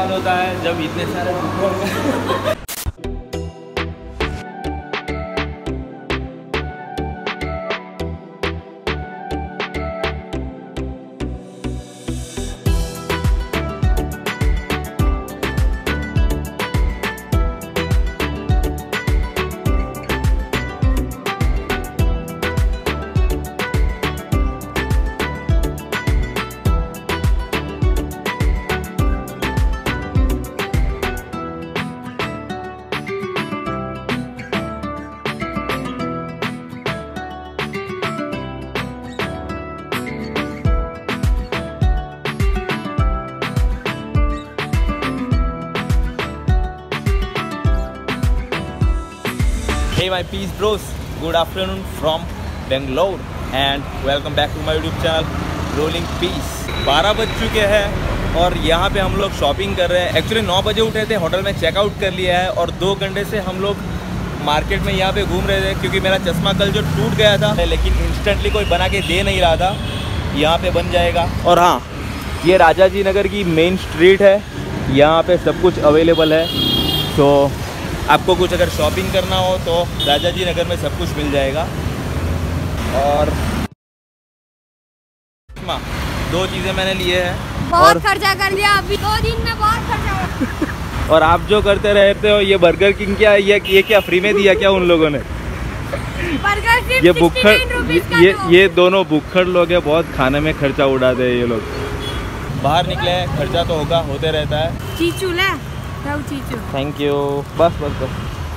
बाद होता है जब इतने सारे Hey my peace bros, good afternoon from Banglore and welcome back to my YouTube channel Rolling Peace। 12 बज चुके हैं और यहाँ पे हम लोग शॉपिंग कर रहे हैं। एक्चुअली 9 बजे उठे थे, होटल में चेकआउट कर लिया है और 2 घंटे से हम लोग मार्केट में यहाँ पे घूम रहे थे क्योंकि मेरा चश्मा कल जो टूट गया था लेकिन इंस्टेंटली कोई बना के दे नहीं रहा था, यहाँ पे बन जाएगा। और हाँ, ये राजा जी नगर की मेन स्ट्रीट है, यहाँ पे सब कुछ अवेलेबल है। तो आपको कुछ अगर शॉपिंग करना हो तो राजा जी नगर में सब कुछ मिल जाएगा। और 2 चीज़ें मैंने लिए हैं, बहुत खर्चा कर लिया अभी 2 दिन में, बहुत खर्चा। और आप जो करते रहते हो, ये बर्गर किंग क्या है, ये क्या फ्री में दिया क्या उन लोगों ने? बर्गर ये भुक्खड़, ये दोनों भुक्खड़ लोग हैं, बहुत खाने में खर्चा उड़ाते हैं ये लोग। बाहर निकले हैं, खर्चा तो होगा, होते रहता है। चीचू ले, थैंक यू। बस बस बस।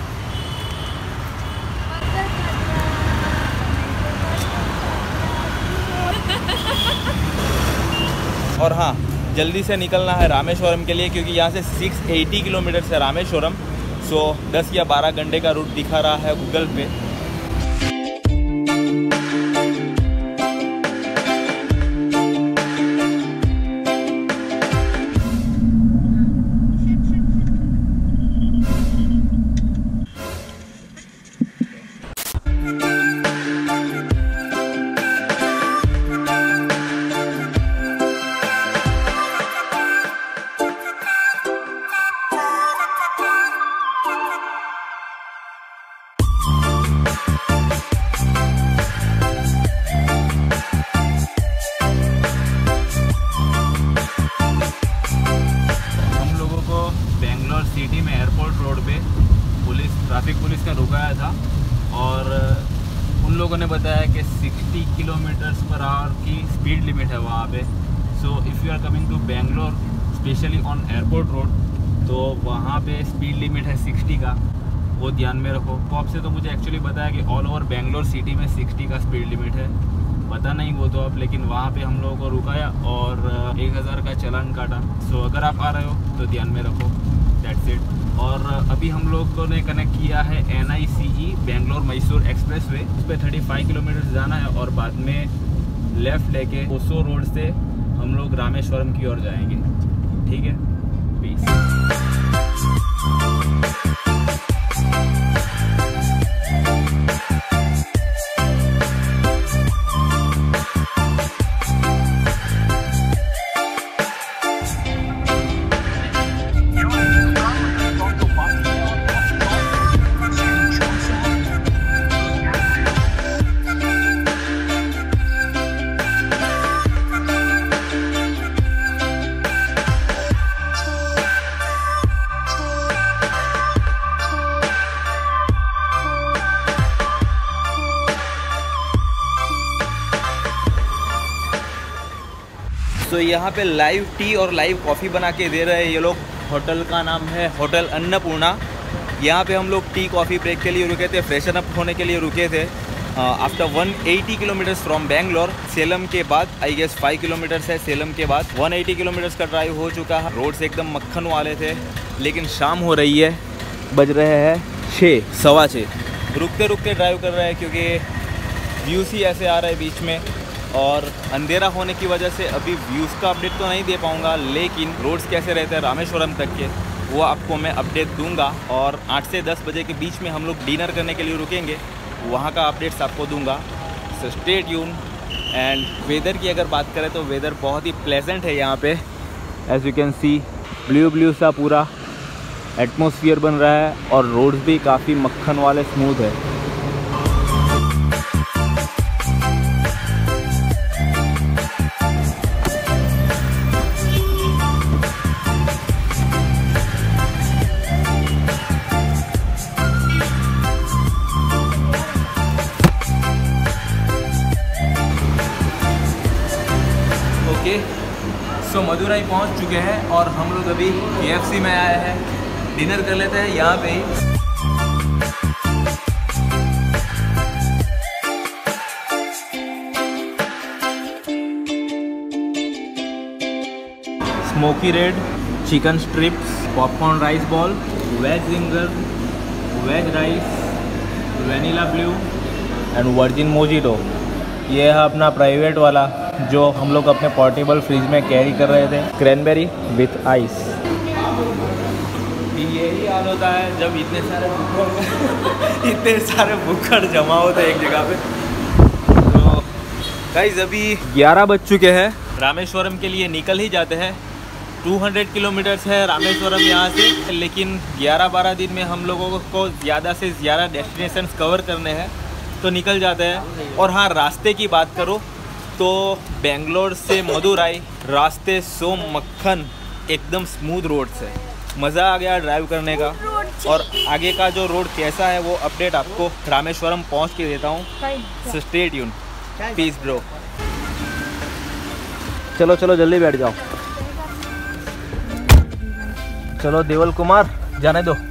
और हाँ, जल्दी से निकलना है रामेश्वरम के लिए क्योंकि यहाँ से 680 किलोमीटर है रामेश्वरम। सो 10 या 12 घंटे का रूट दिखा रहा है गूगल पे। सिटी में एयरपोर्ट रोड पे ट्रैफिक पुलिस ने रुकाया था और उन लोगों ने बताया कि 60 किलोमीटर्स पर आवर की स्पीड लिमिट है वहाँ पे। So if you are coming to Bangalore specially on airport road तो वहाँ पे स्पीड लिमिट है 60 का, वो ध्यान में रखो। पॉप से तो मुझे एक्चुअली बताया कि ऑल ओवर बेंगलोर सिटी में 60 का स्पीड लिमिट है, पता नहीं वो तो अब, लेकिन वहाँ पे हम लोगों को रुकाया और 1000 का चालान काटा। सो अगर आप आ रहे हो तो ध्यान में रखो, दैट्स इट। और अभी हम लोगों ने कनेक्ट किया है NICE Bangalore Mysore expressway, उस पर 35 किलोमीटर जाना है और बाद में लेफ़्ट लेके ओसो रोड से हम लोग रामेश्वरम की ओर जाएंगे। ठीक है, पीस। तो यहाँ पे लाइव टी और लाइव कॉफ़ी बना के दे रहे हैं ये लोग। होटल का नाम है होटल अन्नपूर्णा। यहाँ पे हम लोग टी कॉफ़ी ब्रेक के लिए रुके थे, फ्रेशन अप होने के लिए रुके थे। After 180 kilometres from Bangalore, Salem के बाद आई गेस 5 किलोमीटर्स है। सेलम के बाद 180 किलोमीटर्स का ड्राइव हो चुका है। रोड से एकदम मक्खन वाले थे, लेकिन शाम हो रही है, बज रहे हैं 6:15। रुकते रुकते ड्राइव कर रहे हैं क्योंकि व्यूज़ ही ऐसे आ रहे हैं बीच में और अंधेरा होने की वजह से अभी व्यूज़ का अपडेट तो नहीं दे पाऊँगा, लेकिन रोड्स कैसे रहते हैं रामेश्वरम तक के वो आपको मैं अपडेट दूंगा। और 8 से 10 बजे के बीच में हम लोग डिनर करने के लिए रुकेंगे, वहाँ का अपडेट्स आपको दूंगा। So stay tune. And weather की अगर बात करें तो वेदर बहुत ही प्लेजेंट है यहाँ पे। As you can see blue blue सा पूरा एटमॉस्फेयर बन रहा है और रोड्स भी काफ़ी मक्खन वाले स्मूथ है। सो मदुरई पहुंच चुके हैं और हम लोग अभी KFC में आए हैं, डिनर कर लेते हैं यहाँ पे ही। Smoky red, chicken strips, popcorn rice ball, veg zinger, veg rice, vanilla blue and virgin mojito. ये है अपना प्राइवेट वाला जो हम लोग अपने पोर्टेबल फ्रिज में कैरी कर रहे थे, क्रैनबेरी विथ आइस। यही हाल होता है जब इतने सारे भुक्कड़ जमा होते हैं एक जगह पे। तो गाइस अभी 11 बज चुके हैं, रामेश्वरम के लिए निकल ही जाते हैं। 200 किलोमीटर्स है रामेश्वरम यहाँ से, लेकिन 11-12 दिन में हम लोगों को ज़्यादा से ज़्यादा डेस्टिनेशंस कवर करने हैं तो निकल जाते हैं। और हाँ, रास्ते की बात करो तो बेंगलोर से मदुरई रास्ते सो मक्खन, एकदम स्मूथ रोड्स है, मज़ा आ गया ड्राइव करने का। और आगे का जो रोड कैसा है वो अपडेट आपको रामेश्वरम पहुंच के देता हूँ। So stay tune, peace bro. चलो चलो जल्दी बैठ जाओ। चलो देवल कुमार जाने दो।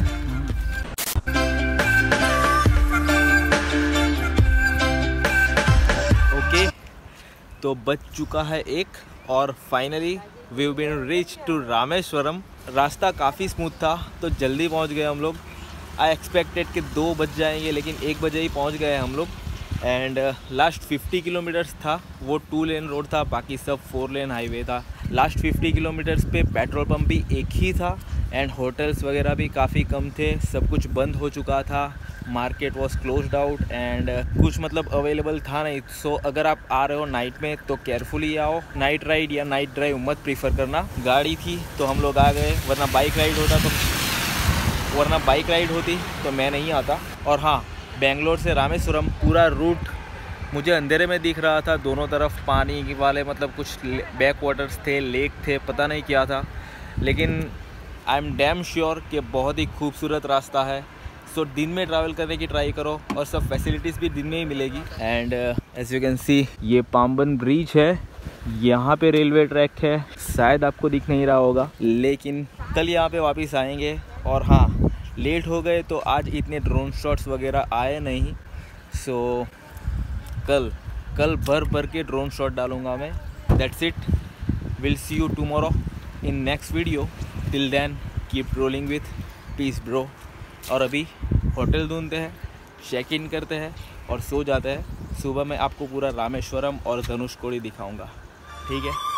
तो बज चुका है 1 और finally we been reach to Rameswaram. रास्ता काफ़ी स्मूथ था तो जल्दी पहुंच गए हम लोग। आई एक्सपेक्टेड कि 2 बज जाएंगे, लेकिन 1 बजे ही पहुंच गए हम लोग। एंड लास्ट 50 किलोमीटर्स था वो 2 लेन रोड था, बाकी सब 4 लेन हाईवे था। लास्ट 50 किलोमीटर्स पे पेट्रोल पंप भी एक ही था एंड होटल्स वगैरह भी काफ़ी कम थे, सब कुछ बंद हो चुका था। Market was closed out and कुछ मतलब अवेलेबल था नहीं। सो अगर आप आ रहे हो नाइट में तो केयरफुली आओ। नाइट राइड या नाइट ड्राइव मत प्रीफर करना। गाड़ी थी तो हम लोग आ गए, वरना बाइक राइड होती तो मैं नहीं आता। और हाँ, बेंगलोर से रामेश्वरम पूरा रूट मुझे अंधेरे में दिख रहा था, दोनों तरफ पानी वाले मतलब कुछ बैक वाटर्स थे, लेक थे, पता नहीं क्या था, लेकिन आई एम डैम श्योर कि बहुत ही खूबसूरत रास्ता है। सो दिन में ट्रैवल करने की ट्राई करो और सब फैसिलिटीज़ भी दिन में ही मिलेगी। And as you can see ये पाम्बन ब्रिज है, यहाँ पे रेलवे ट्रैक है, शायद आपको दिख नहीं रहा होगा, लेकिन कल यहाँ पे वापस आएंगे। और हाँ, लेट हो गए तो आज इतने ड्रोन शॉट्स वगैरह आए नहीं। सो कल भर के ड्रोन शॉट डालूंगा मैं। That's it, will see you tomorrow in next video. Till then keep rolling with peace bro. और अभी होटल ढूंढते हैं, चेक इन करते हैं और सो जाते हैं। सुबह मैं आपको पूरा रामेश्वरम और धनुषकोडी दिखाऊंगा, ठीक है।